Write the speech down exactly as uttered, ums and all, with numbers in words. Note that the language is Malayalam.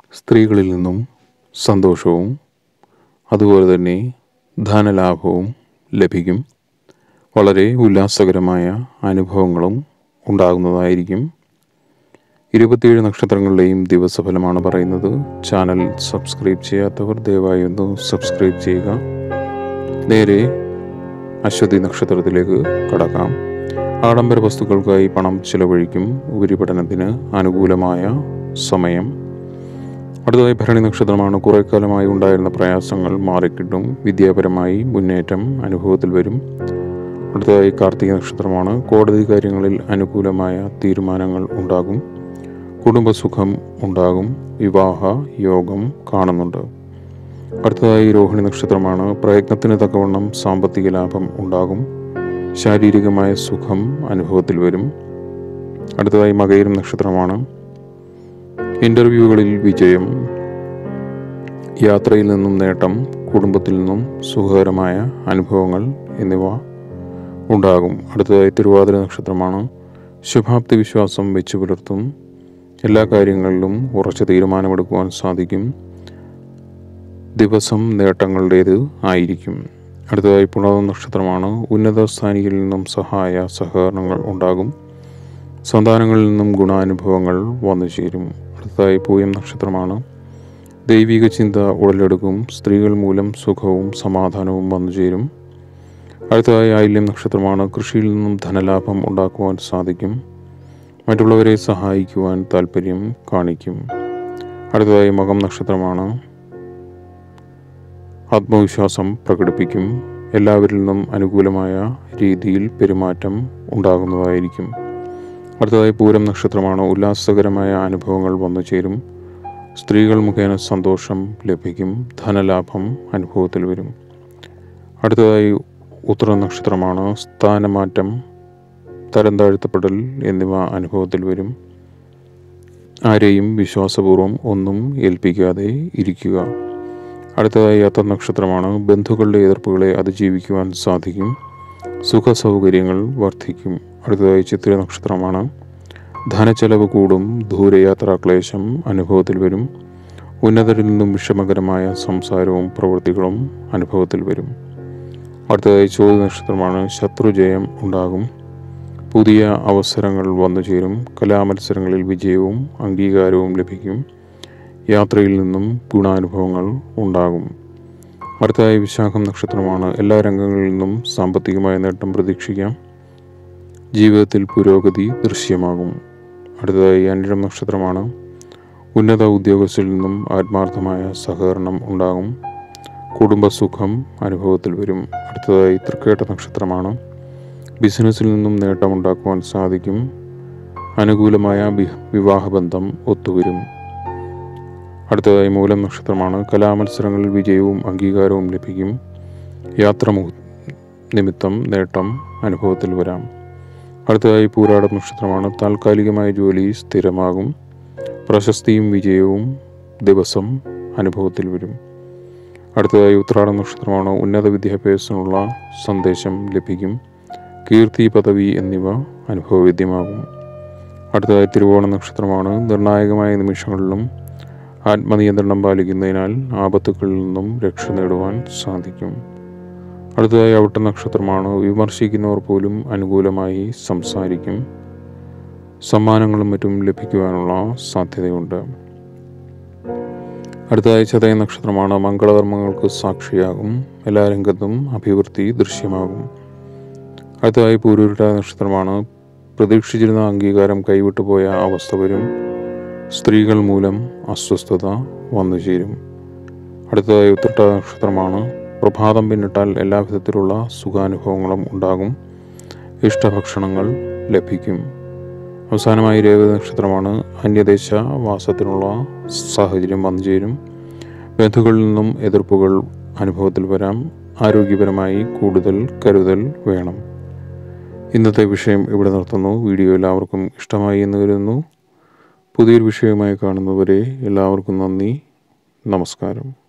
സ്ത്രീകളിൽ നിന്നും സന്തോഷവും അതുപോലെ തന്നെ ധനലാഭവും ലഭിക്കും. വളരെ ഉല്ലാസകരമായ അനുഭവങ്ങളും ഉണ്ടാകുന്നതായിരിക്കും. ഇരുപത്തിയേഴ് നക്ഷത്രങ്ങളുടെയും ദിവസഫലമാണ് പറയുന്നത്. ചാനൽ സബ്സ്ക്രൈബ് ചെയ്യാത്തവർ ദയവായി ഒന്ന് സബ്സ്ക്രൈബ് ചെയ്യുക. നേരെ അശ്വതി നക്ഷത്രത്തിലേക്ക് കടക്കാം. ആഡംബര വസ്തുക്കൾക്കായി പണം ചിലവഴിക്കും. ഉപരിപഠനത്തിന് അനുകൂലമായ സമയം. അടുത്തതായി ഭരണി നക്ഷത്രമാണ്. കുറേ കാലമായി ഉണ്ടായിരുന്ന പ്രയാസങ്ങൾ മാറിക്കിട്ടും. വിദ്യാപരമായി മുന്നേറ്റം അനുഭവത്തിൽ വരും. അടുത്തതായി കാർത്തിക നക്ഷത്രമാണ്. കോടതി കാര്യങ്ങളിൽ അനുകൂലമായ തീരുമാനങ്ങൾ ഉണ്ടാകും. കുടുംബസുഖം ഉണ്ടാകും. വിവാഹ യോഗം കാണുന്നുണ്ട്. അടുത്തതായി രോഹിണി നക്ഷത്രമാണ്. പ്രയത്നത്തിന് തക്കവണ്ണം സാമ്പത്തിക ലാഭം ഉണ്ടാകും. ശാരീരികമായ സുഖം അനുഭവത്തിൽ വരും. അടുത്തതായി മകയിരം നക്ഷത്രമാണ്. ഇൻ്റർവ്യൂകളിൽ വിജയം, യാത്രയിൽ നിന്നും നേട്ടം, കുടുംബത്തിൽ നിന്നും സുഖകരമായ അനുഭവങ്ങൾ എന്നിവ ഉണ്ടാകും. അടുത്തതായി തിരുവാതിര നക്ഷത്രമാണ്. ശുഭാപ്തി വിശ്വാസം വെച്ചു പുലർത്തും. എല്ലാ കാര്യങ്ങളിലും ഉറച്ച തീരുമാനമെടുക്കുവാൻ സാധിക്കും. ദിവസം നേട്ടങ്ങളുടേത് ആയിരിക്കും. അടുത്തതായി പുണർന്ന നക്ഷത്രമാണ്. ഉന്നത സ്ഥാനികളിൽ നിന്നും സഹായ സഹകരണങ്ങൾ ഉണ്ടാകും. സന്താനങ്ങളിൽ നിന്നും ഗുണാനുഭവങ്ങൾ വന്നു ചേരും. അടുത്തതായി പൂയം നക്ഷത്രമാണ്. ദൈവിക ചിന്ത ഉടലെടുക്കും. സ്ത്രീകൾ മൂലം സുഖവും സമാധാനവും വന്നു ചേരും. അടുത്തതായി ആയില്യം നക്ഷത്രമാണ്. കൃഷിയിൽ നിന്നും ധനലാഭം ഉണ്ടാക്കുവാൻ സാധിക്കും. മറ്റുള്ളവരെ സഹായിക്കുവാൻ താല്പര്യം കാണിക്കും. അടുത്തതായി മകം നക്ഷത്രമാണ്. ആത്മവിശ്വാസം പ്രകടിപ്പിക്കും. എല്ലാവരിൽ നിന്നും അനുകൂലമായ രീതിയിൽ പെരുമാറ്റം ഉണ്ടാകുന്നതായിരിക്കും. അടുത്തതായി പൂരം നക്ഷത്രമാണ്. ഉല്ലാസകരമായ അനുഭവങ്ങൾ വന്നു ചേരും. സ്ത്രീകൾ മുഖേന സന്തോഷം ലഭിക്കും. ധനലാഭം അനുഭവത്തിൽ വരും. അടുത്തതായി ഉത്തര നക്ഷത്രമാണ്. സ്ഥാനമാറ്റം, തരം താഴ്ത്തപ്പെടൽ എന്നിവ അനുഭവത്തിൽ വരും. ആരെയും വിശ്വാസപൂർവ്വം ഒന്നും ഏൽപ്പിക്കാതെ ഇരിക്കുക. അടുത്തതായി അത്ത നക്ഷത്രമാണ്. ബന്ധുക്കളുടെ എതിർപ്പുകളെ അതിജീവിക്കുവാൻ സാധിക്കും. സുഖ സൗകര്യങ്ങൾ വർദ്ധിക്കും. അടുത്തതായി ചിത്തിര നക്ഷത്രമാണ്. ധനച്ചെലവ് കൂടും. ദൂരയാത്രാ ക്ലേശം അനുഭവത്തിൽ വരും. ഉന്നതരിൽ നിന്നും വിഷമകരമായ സംസാരവും പ്രവൃത്തികളും അനുഭവത്തിൽ വരും. അടുത്തതായി ചോദ്യ നക്ഷത്രമാണ്. ശത്രുജയം ഉണ്ടാകും. പുതിയ അവസരങ്ങൾ വന്നു ചേരും. കലാമത്സരങ്ങളിൽ വിജയവും അംഗീകാരവും ലഭിക്കും. യാത്രയിൽ നിന്നും ഗുണാനുഭവങ്ങൾ ഉണ്ടാകും. അടുത്തതായി വിശാഖം നക്ഷത്രമാണ്. എല്ലാ രംഗങ്ങളിൽ നിന്നും സാമ്പത്തികമായ നേട്ടം പ്രതീക്ഷിക്കാം. ജീവിതത്തിൽ പുരോഗതി ദൃശ്യമാകും. അടുത്തതായി അനിഴം നക്ഷത്രമാണ്. ഉന്നത ഉദ്യോഗസ്ഥരിൽ നിന്നും ആത്മാർത്ഥമായ സഹകരണം ഉണ്ടാകും. കുടുംബസുഖം അനുഭവത്തിൽ വരും. അടുത്തതായി തൃക്കേട്ട നക്ഷത്രമാണ്. ബിസിനസ്സിൽ നിന്നും നേട്ടമുണ്ടാക്കുവാൻ സാധിക്കും. അനുകൂലമായ വിവാഹബന്ധം ഒത്തുവരും. അടുത്തതായി മൂലം നക്ഷത്രമാണ്. കലാമത്സരങ്ങളിൽ വിജയവും അംഗീകാരവും ലഭിക്കും. യാത്ര നിമിത്തം നേട്ടം അനുഭവത്തിൽ വരാം. അടുത്തതായി പൂരാടം നക്ഷത്രമാണ്. താൽക്കാലികമായ ജോലി സ്ഥിരമാകും. പ്രശസ്തിയും വിജയവും ദിവസം അനുഭവത്തിൽ വരും. അടുത്തതായി ഉത്രാടം നക്ഷത്രമാണ്. ഉന്നത വിദ്യാഭ്യാസത്തിനുള്ള സന്ദേശം ലഭിക്കും. കീർത്തി, പദവി എന്നിവ അനുഭവവേദ്യമാകും. അടുത്തതായി തിരുവോണ നക്ഷത്രമാണ്. നിർണായകമായ നിമിഷങ്ങളിലും ആത്മനിയന്ത്രണം പാലിക്കുന്നതിനാൽ ആപത്തുകളിൽ നിന്നും രക്ഷ നേടുവാൻ സാധിക്കും. അടുത്തതായി അവിട്ട നക്ഷത്രമാണ്. വിമർശിക്കുന്നവർ പോലും അനുകൂലമായി സംസാരിക്കും. സമ്മാനങ്ങളും മറ്റും ലഭിക്കുവാനുള്ള സാധ്യതയുണ്ട്. അടുത്തതായി ചതയ നക്ഷത്രമാണ്. മംഗളകർമ്മങ്ങൾക്ക് സാക്ഷിയാകും. എല്ലാ രംഗത്തും അഭിവൃദ്ധി ദൃശ്യമാകും. അടുത്തതായി പൂരുരുട്ട നക്ഷത്രമാണ്. പ്രതീക്ഷിച്ചിരുന്ന അംഗീകാരം കൈവിട്ടുപോയ അവസ്ഥ വരും. സ്ത്രീകൾ മൂലം അസ്വസ്ഥത വന്നു ചേരും. അടുത്തതായി ഉത്രട്ട നക്ഷത്രമാണ്. പ്രഭാതം പിന്നിട്ടാൽ എല്ലാവിധത്തിലുള്ള സുഖാനുഭവങ്ങളും ഉണ്ടാകും. ഇഷ്ടഭക്ഷണങ്ങൾ ലഭിക്കും. അവസാനമായി രേവതി നക്ഷത്രമാണ്. അന്യദേശ വാസത്തിനുള്ള സാഹചര്യം വന്നു ചേരും. ബന്ധുക്കളിൽ നിന്നും എതിർപ്പുകൾ അനുഭവത്തിൽ വരാം. ആരോഗ്യപരമായി കൂടുതൽ കരുതൽ വേണം. ഇന്നത്തെ വിഷയം ഇവിടെ നിർത്തുന്നു. വീഡിയോ എല്ലാവർക്കും ഇഷ്ടമായി എന്ന് കരുതുന്നു. പുതിയൊരു വിഷയവുമായി കാണുന്നവരെ എല്ലാവർക്കും നന്ദി. നമസ്കാരം.